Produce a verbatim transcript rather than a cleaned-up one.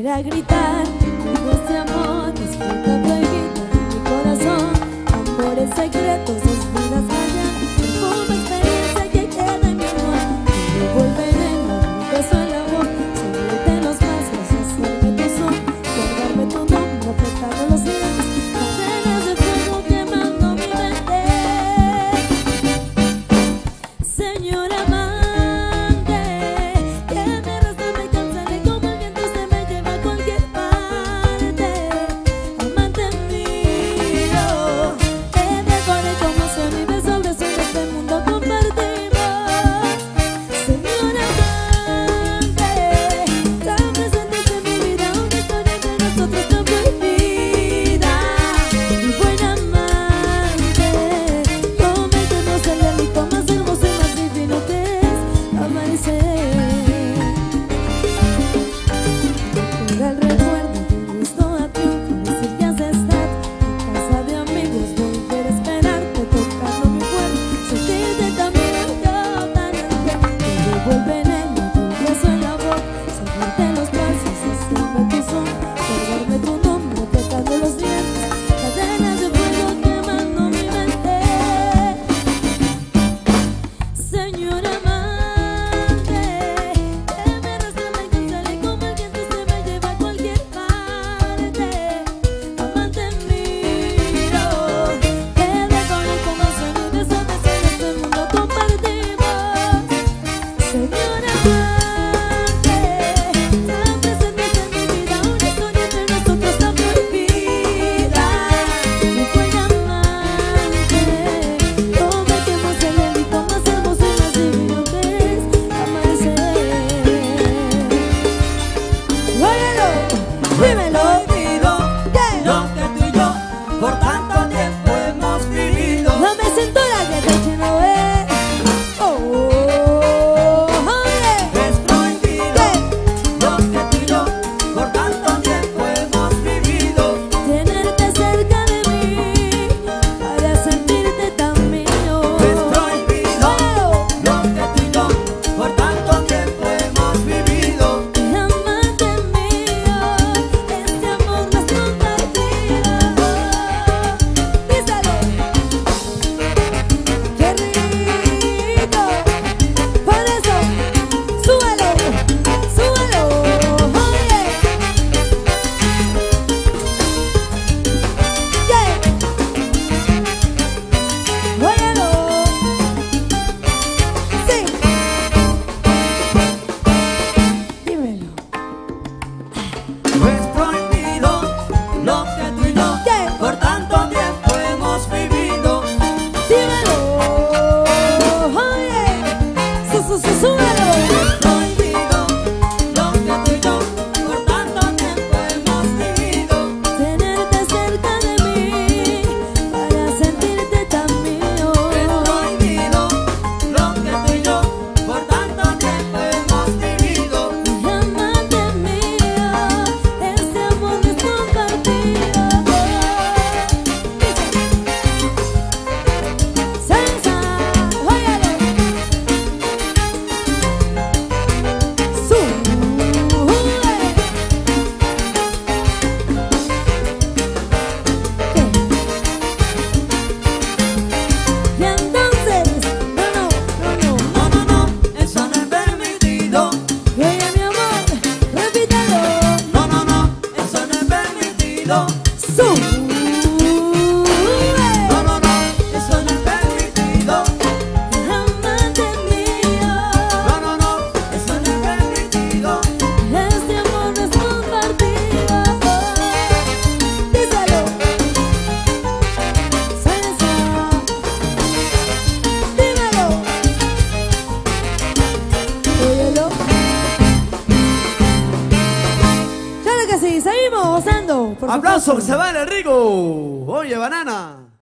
quisiera gritar de este amor, disfruta prohibido en mi corazón, amores secretos, dos vidas callan, como experiencia que queda en mi amor. Quiero volver en un beso en la boca, subirte en los brazos, hacerme tu son, guardarme tu nombre, apretando los dientes, cadenas de fuego quemando mi mente. Señora amante, que me arrastra, me cansa, y como el viento se me lleva a cualquier parte. Amante mío, te devoré como soy, mi beso, el beso de este mundo compartimos. Señora amante, tan presentes en mi vida, una historia entre nosotros tan prohibida. Mi buena amante, prométenos el delito más hermoso y más divino que es amanecer. Por el recuerdo de gusto a triunfo, decir que has estado en casa de amigos, volver a esperarte, tocando mi cuerpo, sentirte también yo tan entero. Quiero volver en un beso en la boca, seguirte en los brazos, hacerme tu son, guardarme tu nombre, apretando los dientes, cadenas de fuego quemando mi mente. Señora amante, que me arrastra, me cansa, y como el viento se me lleva a cualquier parte. Amante mío, te devoré como soy, mi beso, beso de este mundo compartimos. Señora amante, tan presentes en mi vida, una historia entre nosotros tan prohibida. Mi buena amante, prometemos el delito más hermoso y más divino que es amanecer. Óyelo, dímelo. Prohibido ¿Qué? lo que tú y yo por tanto tiempo hemos vivido. Dame cintura que te quiero ver. Oh, oye. Es prohibido lo que tú y yo por tanto tiempo hemos vivido. Tenerte cerca de mí para sentirte tan mío. Es prohibido lo que tú y yo por tanto tiempo hemos vivido. Amante mío, este amor no es compartido. Díselo. Qué rico. Por eso, súbelo, súbelo. Oye. Yeah. Óyelo. Sí. Dímelo. Es prohibido lo que tú y yo ¿Qué? por tanto tiempo hemos vivido. Dímelo. Oye. Su, su, su, súbelo. Es prohibido lo que tú y yo por tanto tiempo hemos vivido. Tenerte cerca de mí para sentirte tan mío. Es prohibido lo que tú y yo por tanto tiempo hemos vivido. Amante mío, este amor no es compartido. Salsa, óyalo. Sube. Y entonces, no, no, no, no. No, no, no, eso no es permitido. Oye, mi amor, repítelo. No, no, no, eso no es permitido. Sube. No, no, no, eso no es permitido. Amante mío, No, no, no, eso no es permitido. este amor no es compartido. Díselo. Salsa. Dímelo. Óyelo. Claro que sí, seguimos gozando. Por ¡Aplauso que supuesto. se vale, rico! Oye, banana.